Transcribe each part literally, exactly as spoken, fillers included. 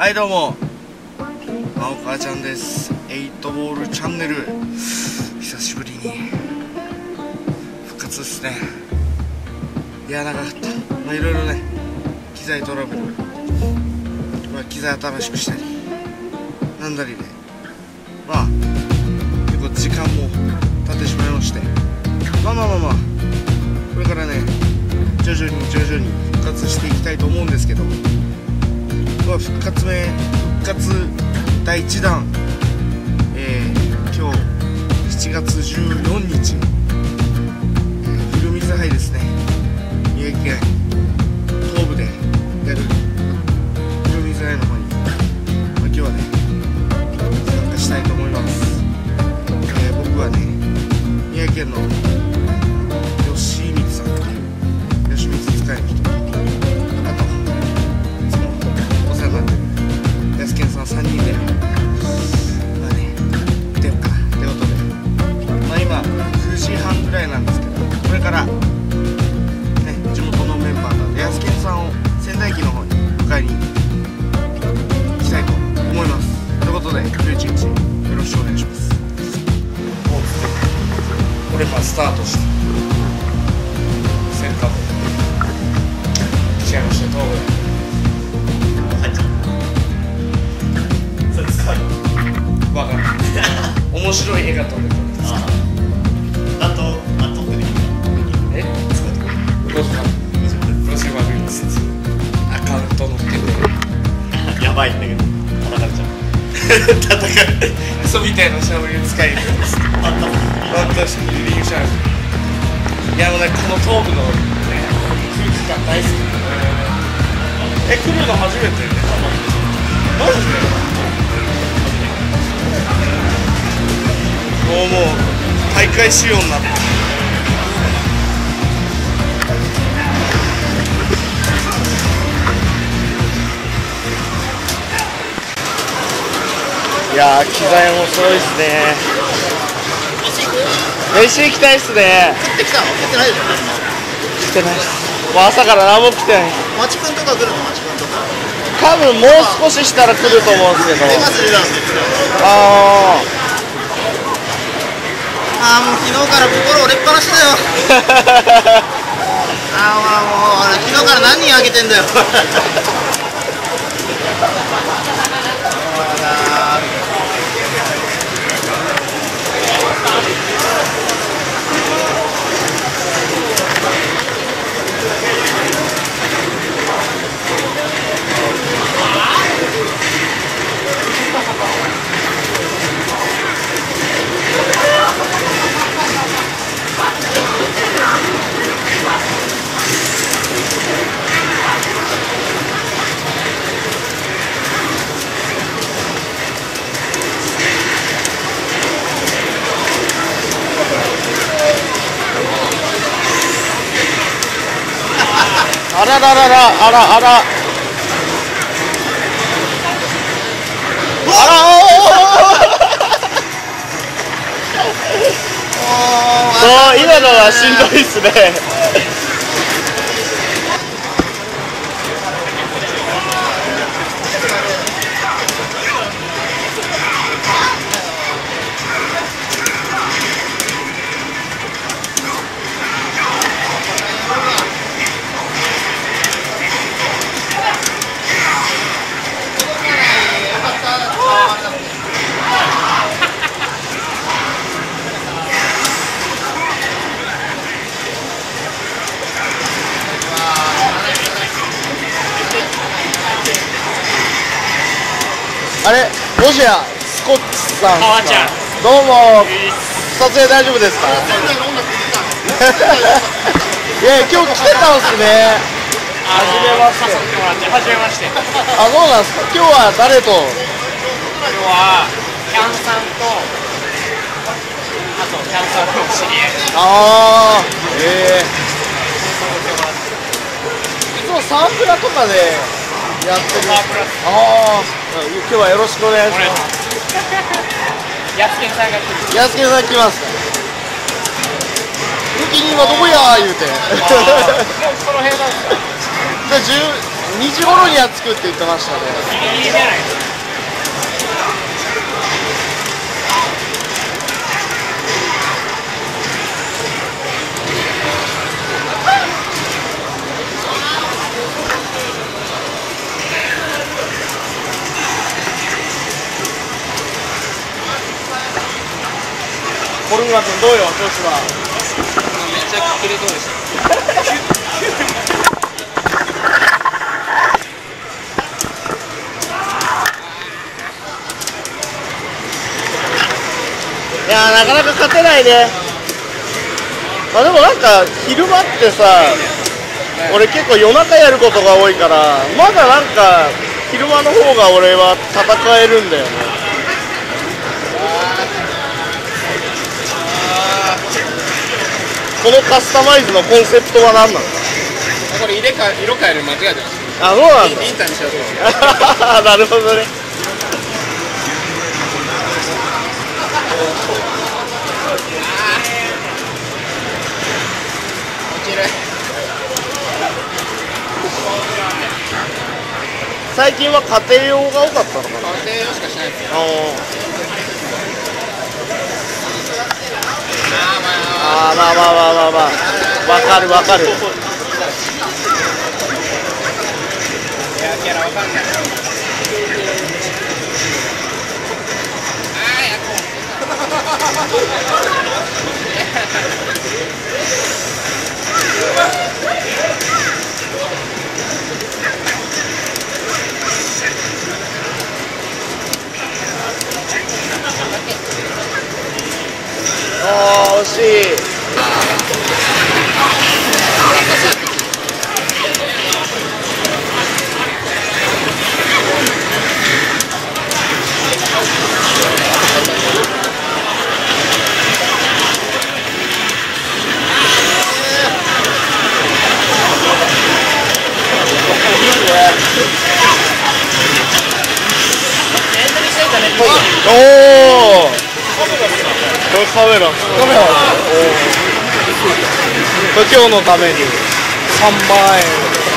はいどうも、青川ちゃんです。エイトボールチャンネル、久しぶりに復活ですね。いや長かった。まあいろいろね、機材トラブル、まあ、機材新しくしたりなんだりで、まあ結構時間も経ってしまいまして、まあまあまあまあこれからね徐々に徐々に復活していきたいと思うんですけど、まあ、復活目復活だいいちだん、えー、今日しちがつじゅうよっか、えー、古水杯ですね。宮城県東部でやる古水杯の方に、まあ、今日はね参加したいと思います。えー、僕はね宮城県の吉光さんっていう吉光使いの人、あといつもお世話になってる安健さんさんにんで、まあね出ようかなってことで、まあ今くじはんぐらいなんですけど、これからね地元のメンバーと安健さんを仙台駅の方に迎えに行きたいと思います。ということでじゅういちにちよろしくお願いします。これからスタートしてセンター違いました、東部それ使うわかんない面白い絵が撮れたんです。あと、あとでえ使うところプロセバーですアカウントのっけてやばいんだけど叩かれちゃう叩かれてクソみたいなシャオリン使いです。あった私リーグシャーいやもうね、この東部のね空気感大好きで、え、来るの初めてマジでもうもう大会仕様になって、いやー機材もすごいっすね。飯行きたいっすね。 食ってきたの？食ってないでしょ？ 来てないっす。もう朝から何も来てない。 マチ君とか来るの？マチ君とか多分もう少ししたら来ると思うんですけど。 出ます出ます。 あーあーもう昨日から心折れっぱなしだよあーもうもう昨日から何人あげてんだよあらららら、あらあらあらおそう、今のはしんどいっすねあれ、ロシア、スコッチさんですか。どうも、撮影大丈夫ですか。いや、今日来てたんですね。はじめまして。 はじめまして。 あ、そうなんですか。今日は誰と。今日はキャンさんと、あとキャンさんの知り合い。 ああ、ええー。いつもサークラとかでやってる。ああ。今日はよろしくお願いします。 やすけんさんが来る。 やすけんさん来ます。ゆきに今どこや言うて。 もうこの辺なんですか。 じゃあにじ頃には着くって言ってましたね。 ギリギリじゃない。 コルグラ君どうよ調子は。 めっちゃ切れそうでした。 いやーなかなか勝てないね。まあでもなんか昼間ってさ、俺結構夜中やることが多いからまだなんか昼間の方が俺は戦えるんだよね。このカスタマイズのコンセプトは何なの？ これ入れか色変える間違えてます。 あ、そうなんだ。 インターにしようと思って。 なるほどね。 落ちる。 最近は家庭用が多かったのかな。 家庭用しかしないですよ。 ああ、まあまあまあまあまあ、わかるわかる。 いやキャラわかんない。ああやっああ、惜しい。おお。これカメラ。カメラ。今日のためにさんまんえん。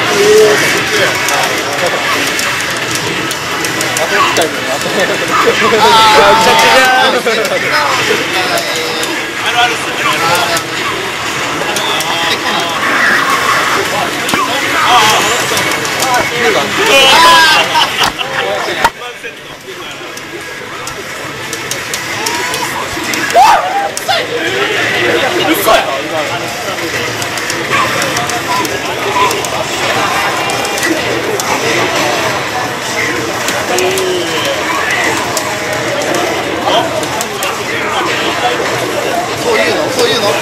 あと一回もあと。ああ、ちゃちゃ。あるあるっす。あそういうのそういうの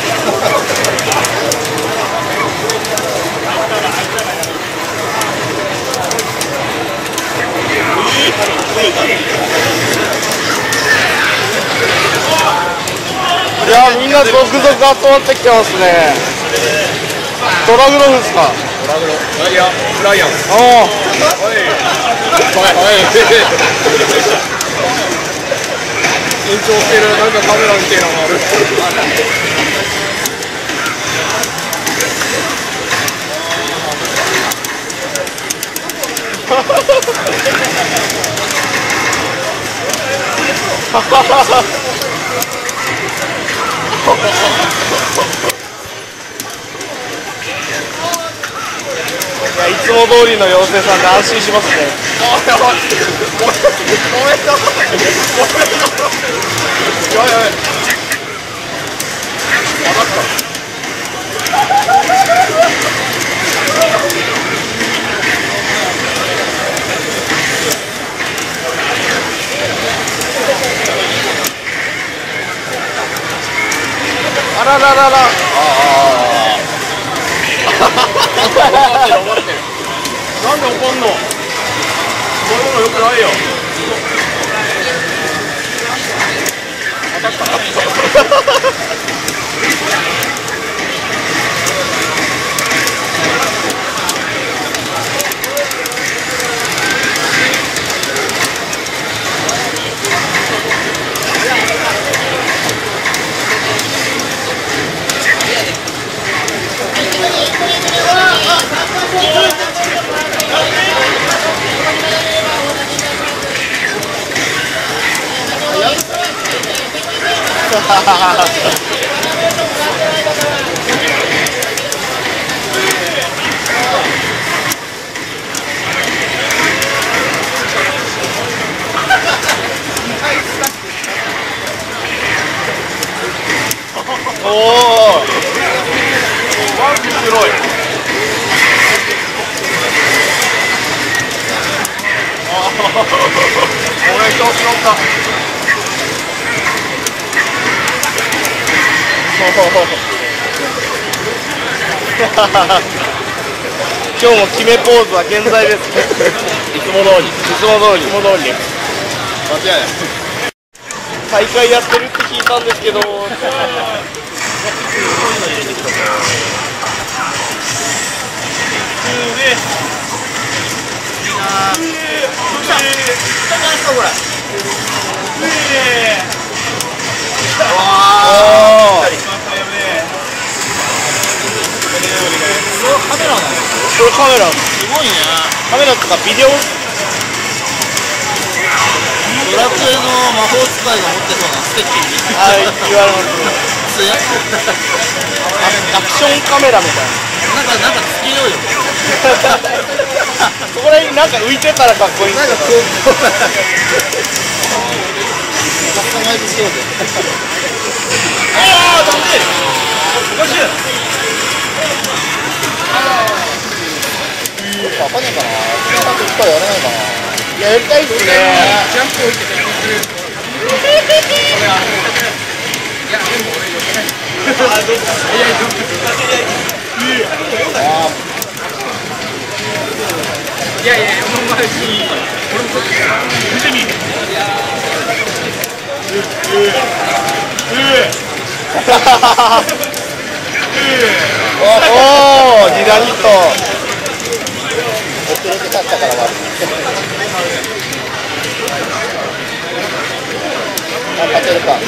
いやみんな続々集まってきてますね。ドラグロフですか。 ドラグロ。いやブライアン。 おお。 おい。おい。緊張してる。なんかカメラみたいなのがある。 いやいつも通りの妖精さんで安心しますね。 やばい。ごめんなさい。やばいやばい。当たった。 あらららら。あああ。なんで怒んの？そういうのよくないよ。当たった。 あおお、ワンピ黒い。ああ、俺調子乗った。今日も決めポーズは健在です。いつも通り、いつも通り、いつも通りです。間違いない。大会やってるって聞いたんですけど。これカメラすごいね。カメラとかビデオ。 ドラクエの魔法使いが持ってそうなステッキにはい、言われます。 やアクションカメラみたいなんかなんかつけようよな。そこら辺なんか浮いてたらかっこいいんですけど。 カスタマイズしようぜ。 ああ、ダメ。おかしい。 わかんないかな。その後いっぱいやらないかな。 いや、やりたいですね。 ジャンプ置いてていやいや、お前し、俺も見てみ。 おお、二段ヒット。 遅れて立ったから悪い。あ、勝てるか。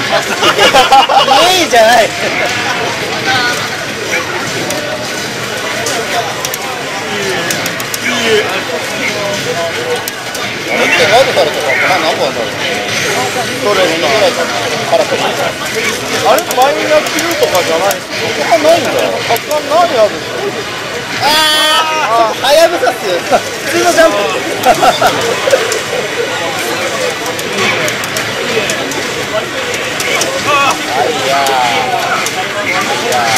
いいじゃない。あれってライトされてたのかな、何本やったの。 どれですか。 からとか。 あれ、マイナーキルとかじゃないですか。 あ、ないんだ。 たくさんないやつ。 ああ、はやぶさっすよ。普通のジャンプ。いやいや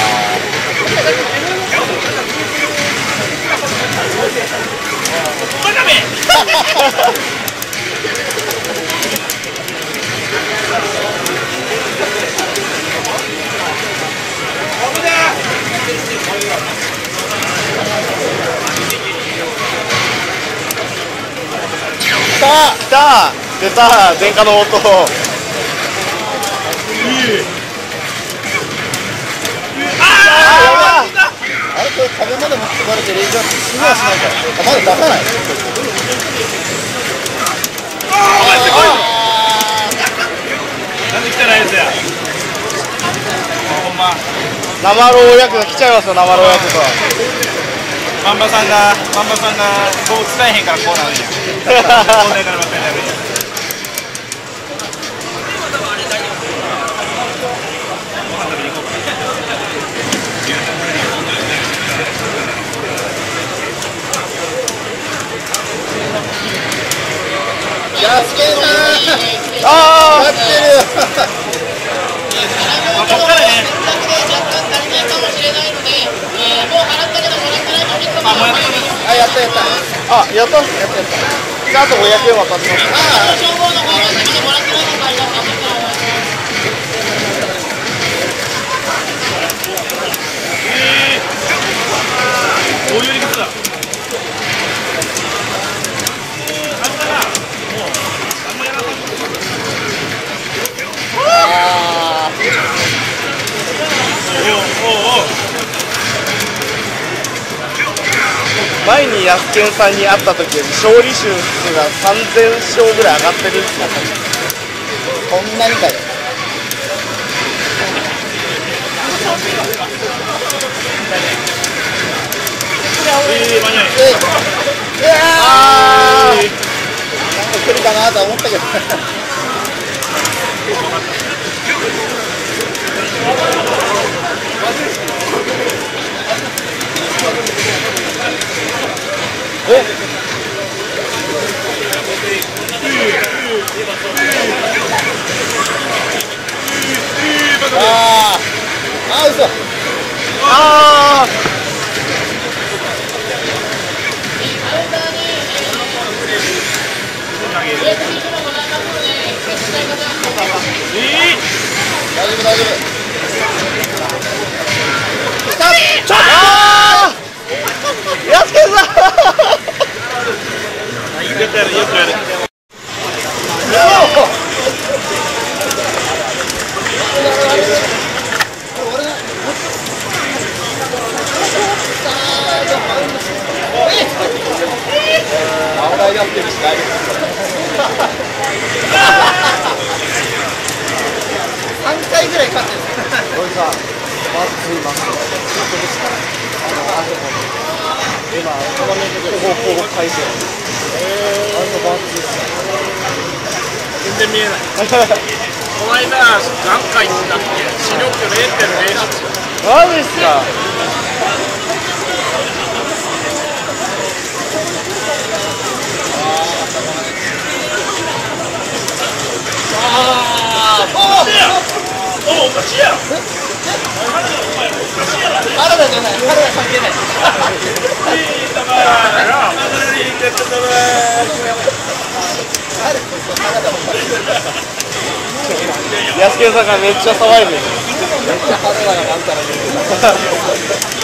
来た来た出た電化の音。 あれこれ壁まで持ってかれてレーザー死にはしないから。あ、まだ出さない。 なんで来たらいいですや。ほんま。 生ローヤクが来ちゃいますよ、生ローヤクが。 マンバさんが、マンバさんがこう伝えへんからこうなるんや。こうねからばっかりやるんや。 やすけさん。 ああ。 待ってる。 まあ、こっからね。あ、もうやってる。 あ、やったやった。 あ、やった。やったやった。じゃああとごひゃくえん渡します。 どういう理屈だ。 前にヤスケンさんに会った時より勝利数がさんぜん勝ぐらい上がってるんですよ。 こんなにかよ。 えー、間に合い。 えい。いやー。なんか来るかなと思ったけど。 あーあー嘘あ大丈夫大丈夫ちょっあーやすけさんよくやるよくやる青大やってるし大丈夫さんかいぐらい勝ってるこれさまずすいません今この面でほぼほぼ回線あのバツ全然見えないこの間何回行ったっけ視力 れいてんれいはちマジっすかおかしいやろ原田じゃない原田関係ないやすけさんがめっちゃ騒いでるめっちゃ原田がなんたら言う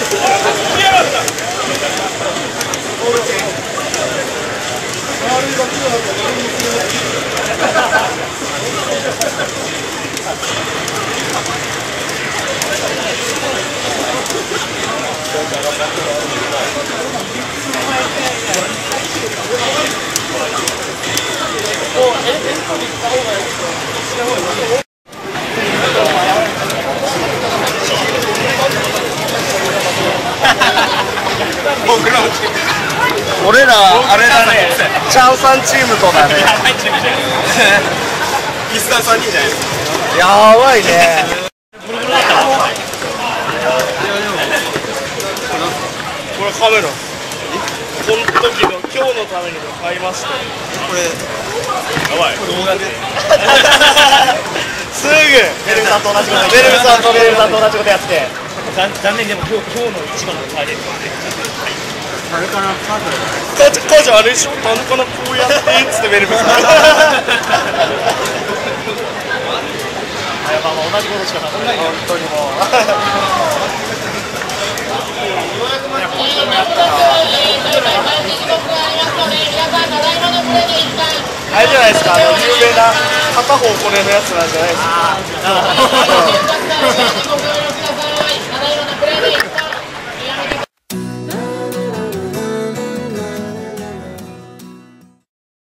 俺らあれだねチャンさんチームとだねリスナーさんにんじゃないですかやばいねこれカメラこの時の今日のためにも買いましたこれやばい動画すぐベルムさんと同じことベルムさんとベルムさんと同じことやって残念でも今日今日の一番のターゲットはねあれかなカードカジカジあれでしょなんかなこうやってっつってベルムさんあやっぱ同じことしか考えない本当にもうあれじゃないですかあの有名な片方これのやつなんじゃないですか